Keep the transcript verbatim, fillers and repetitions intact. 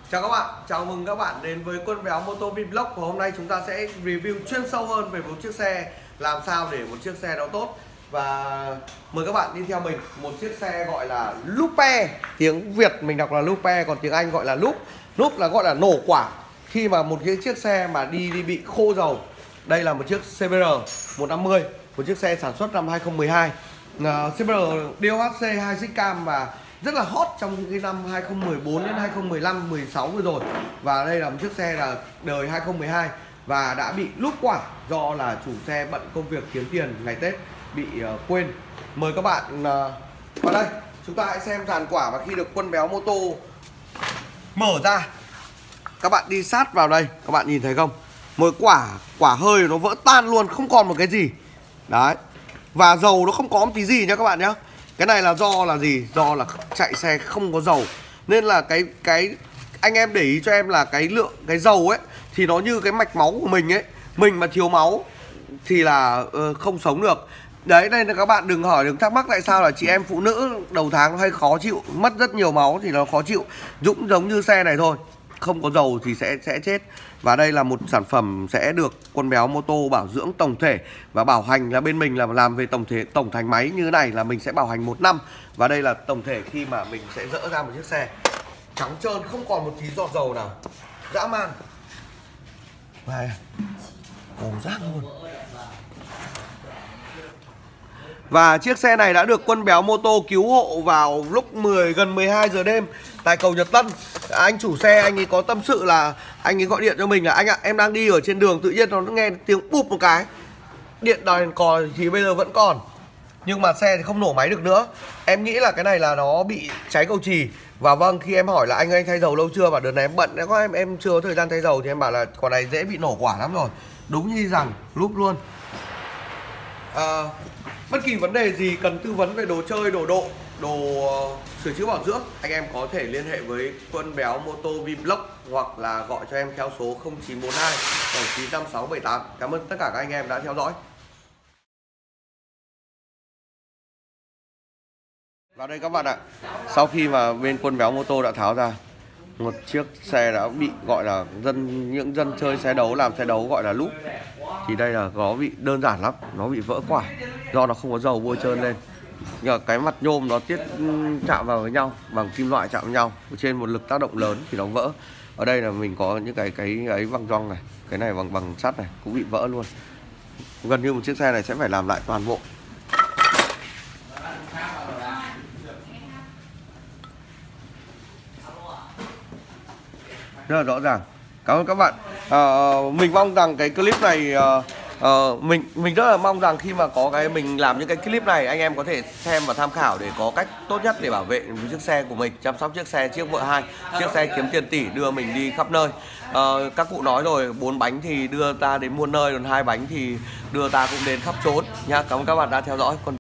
Chào các bạn, chào mừng các bạn đến với Quân Béo Moto Vlog. Và hôm nay chúng ta sẽ review chuyên sâu hơn về một chiếc xe, làm sao để một chiếc xe đó tốt. Và mời các bạn đi theo mình. Một chiếc xe gọi là Loupe. Tiếng Việt mình đọc là Loupe, còn tiếng Anh gọi là Loop. Loop là gọi là nổ quả. Khi mà một cái chiếc xe mà đi đi bị khô dầu. Đây là một chiếc xê bê rờ một năm mươi, một chiếc xe sản xuất năm hai không một hai. uh, xê bê rờ đê ô hát xê hai xích cam và rất là hot trong những cái năm hai không một bốn đến hai không một lăm, mười sáu vừa rồi. Và đây là một chiếc xe là đời hai không một hai và đã bị lúp quả do là chủ xe bận công việc kiếm tiền ngày Tết bị uh, quên. Mời các bạn uh, vào đây, chúng ta hãy xem dàn quả. Và khi được Quân Béo Mô Tô mở ra, các bạn đi sát vào đây, các bạn nhìn thấy không? Một quả quả hơi nó vỡ tan luôn, không còn một cái gì. Đấy. Và dầu nó không có một tí gì nha các bạn nhé. Cái này là do là gì? Do là chạy xe không có dầu. Nên là cái cái anh em để ý cho em là cái lượng cái dầu ấy thì nó như cái mạch máu của mình ấy. Mình mà thiếu máu thì là uh, không sống được. Đấy, đây là các bạn đừng hỏi, đừng thắc mắc tại sao là chị em phụ nữ đầu tháng nó hay khó chịu, mất rất nhiều máu thì nó khó chịu. Dũng giống như xe này thôi, không có dầu thì sẽ sẽ chết. Và đây là một sản phẩm sẽ được Quân Béo Mô Tô bảo dưỡng tổng thể và bảo hành là bên mình là làm về tổng thể tổng thành máy như thế này là mình sẽ bảo hành một năm. Và đây là tổng thể khi mà mình sẽ dỡ ra một chiếc xe trắng trơn, không còn một tí giọt dầu nào, dã man. Này, ồ rác luôn. Và chiếc xe này đã được Quân Béo Mô Tô cứu hộ vào lúc mười gần mười hai giờ đêm tại cầu Nhật Tân. Anh chủ xe anh ấy có tâm sự là anh ấy gọi điện cho mình là anh ạ, em đang đi ở trên đường tự nhiên nó nghe tiếng bụp một cái. Điện đèn còi thì bây giờ vẫn còn, nhưng mà xe thì không nổ máy được nữa. Em nghĩ là cái này là nó bị cháy cầu chì. Và vâng, khi em hỏi là anh ơi anh thay dầu lâu chưa, và đợt này em bận quá em em chưa có thời gian thay dầu, thì em bảo là quả này dễ bị nổ quả lắm rồi. Đúng như rằng lúc luôn. À, bất kỳ vấn đề gì cần tư vấn về đồ chơi, đồ độ, đồ uh, sửa chữa bảo dưỡng, anh em có thể liên hệ với Quân Béo Mô Tô Vlog hoặc là gọi cho em theo số không chín bốn hai bảy chín năm sáu bảy tám. Cảm ơn tất cả các anh em đã theo dõi. Vào đây các bạn ạ. Sau khi mà bên Quân Béo Mô Tô đã tháo ra một chiếc xe đã bị gọi là dân những dân chơi xe đấu làm xe đấu gọi là lúp, thì đây là nó bị đơn giản lắm, nó bị vỡ quả do nó không có dầu bôi trơn lên. Nhờ cái mặt nhôm nó tiết chạm vào với nhau, bằng kim loại chạm với nhau trên một lực tác động lớn thì nó vỡ. Ở đây là mình có những cái cái ấy bằng gioăng này, cái này bằng bằng sắt này cũng bị vỡ luôn. Gần như một chiếc xe này sẽ phải làm lại toàn bộ. Rất là rõ ràng. Cảm ơn các bạn. à, Mình mong rằng cái clip này à, à, Mình mình rất là mong rằng khi mà có cái mình làm những cái clip này, anh em có thể xem và tham khảo để có cách tốt nhất để bảo vệ chiếc xe của mình, chăm sóc chiếc xe, chiếc vợ hai, chiếc xe kiếm tiền tỷ đưa mình đi khắp nơi. à, Các cụ nói rồi, bốn bánh thì đưa ta đến muôn nơi, còn hai bánh thì đưa ta cũng đến khắp chốn nha. Cảm ơn các bạn đã theo dõi.